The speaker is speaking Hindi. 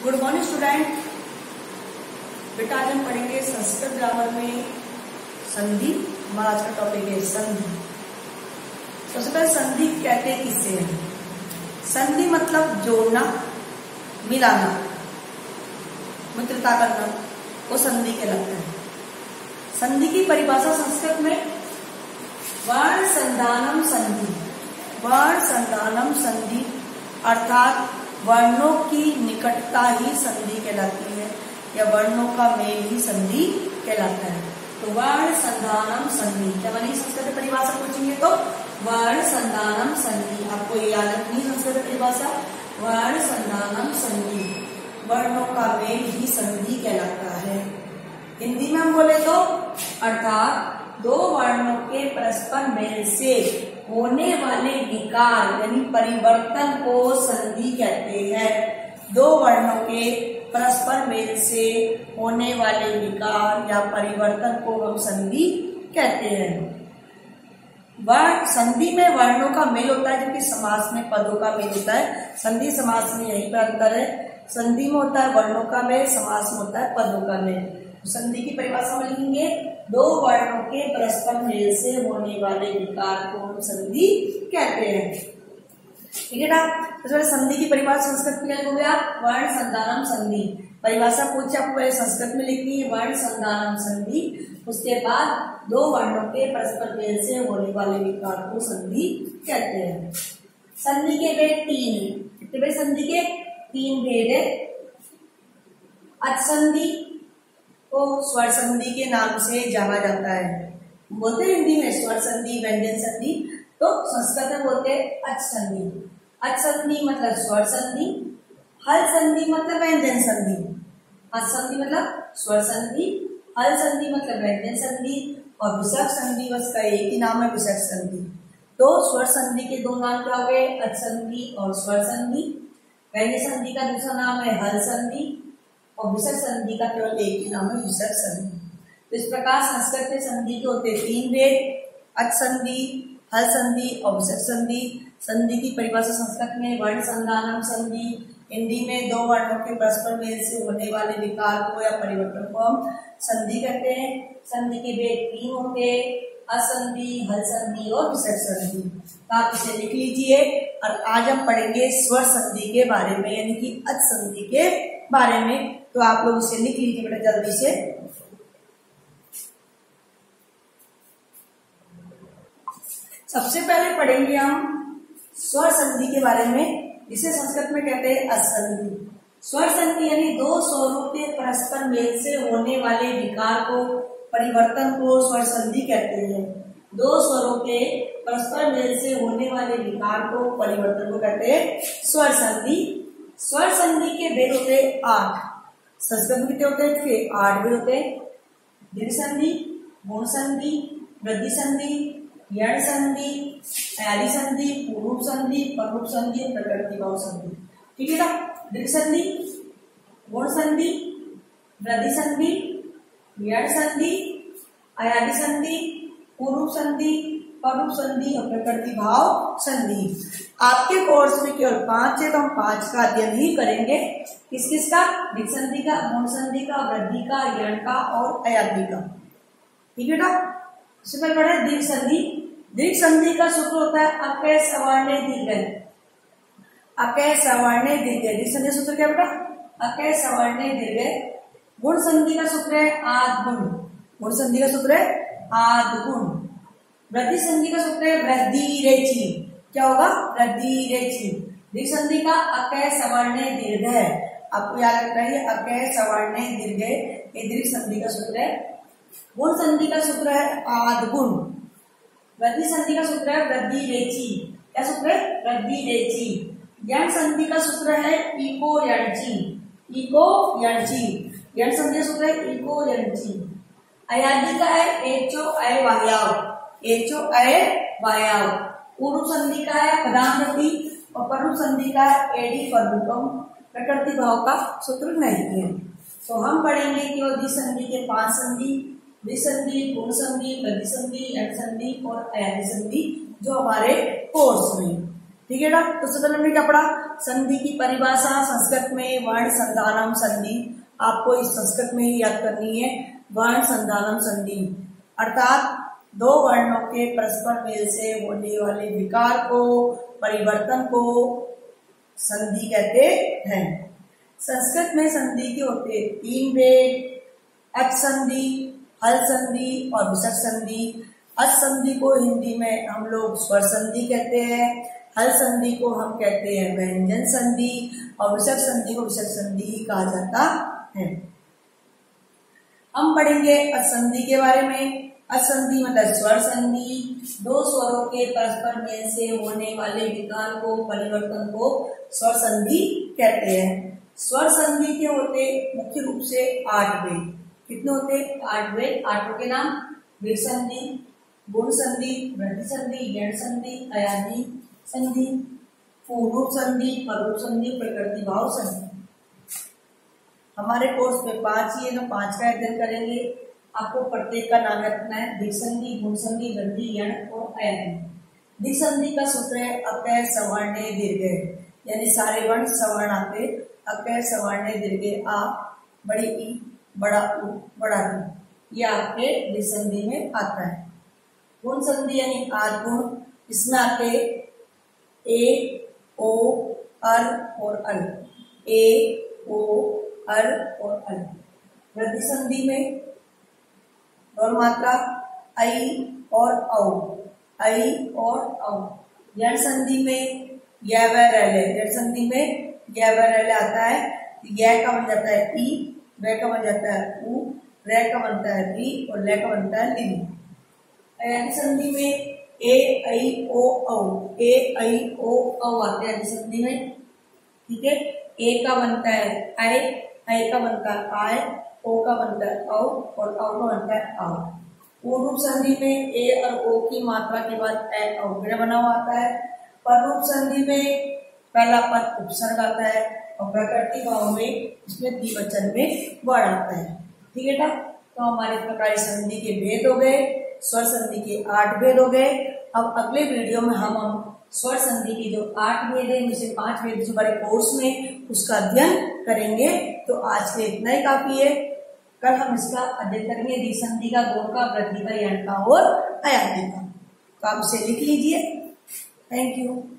Good morning student. बेटा आज हम पढ़ेंगे संस्कृत ग्रामर में संधि। हमारा आज का टॉपिक है संधि। सबसे पहले संधि कहते हैं किससे है? संधि मतलब जोड़ना, मिलाना, मित्रता करना, वो संधि कहलाता है। संधि की परिभाषा संस्कृत में वर्ण संधानम संधि। वर्ण संधानम संधि अर्थात वर्णों की निकटता ही संधि कहलाती है, या वर्णों का मेल ही संधि कहलाता है। तो वर्ण संधानम संधि, जब हम संस्कृत परिभाषा पूछेंगे तो वर्ण संधानम संधि, आपको ये याद रखनी संस्कृत परिभाषा। वर्ण संधानम संधि, वर्णों का मेल ही संधि कहलाता है। हिंदी में हम बोले तो अर्थात दो वर्णों के परस्पर मेल से होने वाले विकार यानी परिवर्तन को संधि कहते हैं। दो वर्णों के परस्पर मेल से होने वाले विकार या परिवर्तन को हम संधि कहते हैं। वर्ण संधि में वर्णों का मेल होता है, जबकि समास में पदों का मेल होता है। संधि समास में यही पर अंतर है। संधि में होता है वर्णों का मेल, समास में होता है पदों का मेल। संधि की परिभाषा में लिखेंगे दो वर्णों के परस्पर मेल से होने वाले विकार को हम संधि कहते हैं। ठीक है ना। तो संधि की परिभाषा संस्कृत में लिखोगे आप वर्ण संधानम संधि। परिभाषा पूछे आपको पहले संस्कृत में लिखनी है वर्ण संधानम संधि, उसके बाद दो वर्णों के परस्पर मेल से होने वाले विकार को संधि कहते हैं। संधि के भेद तीन, कितने भेद संधि के? तीन भेद है। अचसंधि को स्वर संधि के नाम से जाना जाता है। बोलते हैं हिंदी में स्वर संधि, व्यंजन संधि, तो संस्कृत में बोलते हैं अचसंधि। अचसंधि मतलब स्वर संधि, हल संधि मतलब व्यंजन संधि। अचसंधि मतलब स्वर संधि, हल संधि मतलब व्यंजन संधि, और विसर्ग संधि बस का एक ही नाम है विसर्ग संधि। तो स्वर संधि के दो नाम क्या हो गए? अचसंधि और स्वर संधि। व्यंजन संधि का दूसरा नाम है हल संधि, और विसर्ग संधि का केवल एक ही नाम है विसर्ग संधि। तो इस प्रकार संस्कृत में संधि के होते तीन भेद, अच संधि, हल संधि और विसर्ग संधि। संधि की परिभाषा संस्कृत में वर्ण संधानम संधि, हिंदी में दो वर्णों के परस्पर मेल से होने वाले विकार को या परिवर्तन को हम संधि कहते हैं। संधि के भेद तीन होते, असंधि, हल संधि और विसर्ग संधि। तो आप इसे लिख लीजिए। और आज हम पढ़ेंगे स्वर संधि के बारे में, यानी कि अच संधि के बारे में। तो आप लोग इसे लिख लीजिए बेटा जल्दी से। सबसे पहले पढ़ेंगे हम स्वर संधि के बारे में, जिसे संस्कृत में कहते हैं असंधि। स्वर संधि यानी दो स्वरों के परस्पर मेल से होने वाले विकार को, परिवर्तन को स्वर संधि कहते हैं। दो स्वरों के परस्पर मेल से होने वाले विकार को, परिवर्तन को कहते हैं स्वर संधि। स्वर संधि के भेद होते 8। संस्कृत में कितने होते हैं? 8 भेद होते हैं। दीर्घ संधि, गुण संधि, वृद्धि संधि, यण संधि, अयादि संधि, पूर्व संधि, पररूप संधि और प्रकृति भाव संधि। ठीक है ना। दीर्घ संधि, गुण संधि, वृद्धि संधि, यण संधि, अयादि संधि, पूर्व संधि, पररूप संधि और प्रकृति भाव संधि। आपके कोर्स में केवल 5 है, तो हम 5 का अध्ययन ही करेंगे। किस किस का? दीर्घ संधि का, गुण संधि का, वृद्धि का, यण का और अयादि का। ठीक है ना। इससे पहले पढ़े दीर्घ संधि। दीर्घ संधि का सूत्र होता है अकय सवर्णे दीर्घ। अकय सवर्णे दीर्घ। दीर्घ संधि सूत्र क्या बेटा? अकय सवर्णे दीर्घ। गुण संधि का सूत्र है आद गुण। गुण संधि का सूत्र है आद गुण। वृद्धि संधि का सूत्र है वृद्धि रेचि। क्या होगा? वृद्धि रेचि। दीर्घ संधि का अकय सवर्णे दीर्घ है। आपको याद रखना है अकय सवर्णे दीर्घ, ये दीर्घ संधि का सूत्र है। गुण संधि का सूत्र है आद गुण। वृद्धि संधि का सूत्र है वृद्धि रेचि। क्या सूत्र है? वृद्धि रेचि। यण संधि का सूत्र है इको यणचि। इको यणचि। यण संधि का सूत्र है इको यणचि। अयादि का है एचो अय वायाव। एचो अय वायाव। पूर्व संधि का है पदान्वती, और पररूप संधि का है एडी पररूपम। प्रकृति भाव का सूत्र नहीं है। तो हम पढ़ेंगे केवल द्वि संधि के 5 संधि, द्विसंधि, गुण संधि, वृद्धि संधि, यण संधि और अयादि संधि, जो हमारे कोर्स में। ठीक है ना। तो सबसे पहले हमने क्या पढ़ा, संधि की परिभाषा, संस्कृत में वर्ण संधानम संधि, आपको इस संस्कृत में ही याद करनी है, वर्ण संधानम संधि अर्थात दो वर्णों के परस्पर मेल से होने वाले विकार को, परिवर्तन को संधि कहते हैं। संस्कृत में संधि के होते 3 भेद, अच संधि, हल संधि और विसर्ग संधि। अच संधि को हिंदी में हम लोग स्वर संधि कहते हैं, हल संधि को हम कहते हैं व्यंजन संधि और विसर्ग संधि को विसर्ग संधि कहा जाता है। हम पढ़ेंगे अच संधि के बारे में। अच संधि मतलब स्वर संधि, दो स्वरों के परस्पर मेल से होने वाले विकार को, परिवर्तन को स्वर संधि कहते हैं। स्वर संधि के होते मुख्य रूप से 8 भेद। कितने होते? 8 भेद। 8 के नाम विसर्ग संधि, गुण संधि, वृद्धि संधि, गण संधि, अयादी संधि, पूर्व संधि, पररूप संधि, प्रकृति भाव संधि। हमारे कोर्स में 5 ही है, तो 5 का अध्ययन करेंगे। आपको प्रत्येक का नाम रखना है, द्विग संधि, गुण संधि, वृद्धि, गण और अयादी। द्विग संधि का सूत्र है अकय सवर्णे दीर्घ, यानी सारे वर्ण सवर्ण आते, अकय सवर्णे दीर्घ आ, बड़ी ई, बड़ा उ, बड़ा ई, ये आपके द्विग संधि में आता है। गुण संधि यानी आद गुण, इसमें आते ए, ओ, अर और अल, ए, ओ, अर और अल। वृद्धि संधि में और मात्रा ऐ और औ, ऐ और औ। यण संधि में य व रैले, यण संधि में य व रैले आता है, य का बन जाता है ई, व का बन जाता है उ, रे का बनता है री और ले का बनता है ली। अयादी संधि में ए, ऐ, ओ, औ, ए, ऐ, ओ, औ आते हैं संधि में। ठीक है, ए का बनता है ऐ का बनता है आय, ओ का बनता है औ और औ का बनता है औ। पूर्व संधि में ए और ओ की मात्रा के बाद ए अवग्रह बना हुआ आता है। पररूप संधि में पहला पद उपसर्ग आता है और प्रकृति भाव में इसमें द्विवचन में वर्ण आता है। ठीक है ना। तो हमारे प्रकार संधि के भेद हो गए, स्वर संधि के 8 भेद हो गए। अब अगले वीडियो में हम स्वर संधि की जो 8 भेद है, इनमें से 5 भेद जो हमारे कोर्स में उसका अध्ययन करेंगे। तो आज के इतना ही काफी है। कल हम इसका अध्ययन करेंगे द्विग संधि का, गुण का, वृद्धि का, यण का और अयादी का। तो आप इसे लिख लीजिए। Thank you.